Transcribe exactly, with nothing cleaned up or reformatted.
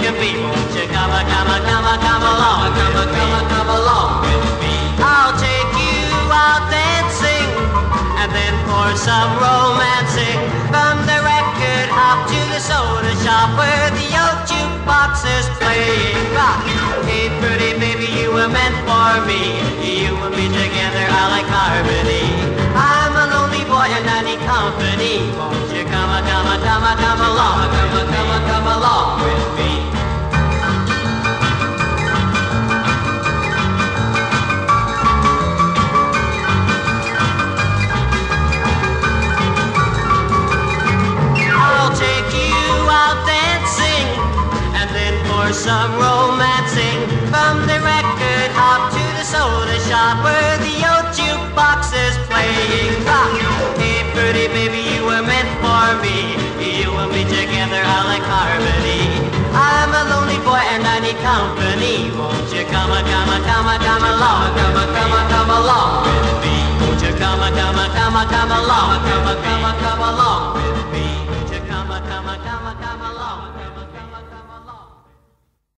can be. Won't you come, a come, a come, a come along, come, a come, a come along with me? I'll take you out dancing, and then pour some romancing. From the record hop to the soda shop, where the old jukebox is playing rock. Hey, pretty baby, you were meant for me. You and me together, I like harmony. I'm a lonely boy and I need company. Won't you come, a come, a come, a come along, come, a come, a come along with me? I'll take you out dancing, and then pour some romancing. From the record hop to the soda shop, where the old jukebox is playing rock. Hey, pretty baby, you were meant for me. You and me together, I like harmony. I'm a lonely boy and I need company. Won't you come, a come, a come, a come along, come, a come, a come along with me? Won't you come, a come, a come, a come along, come, a come, a come along?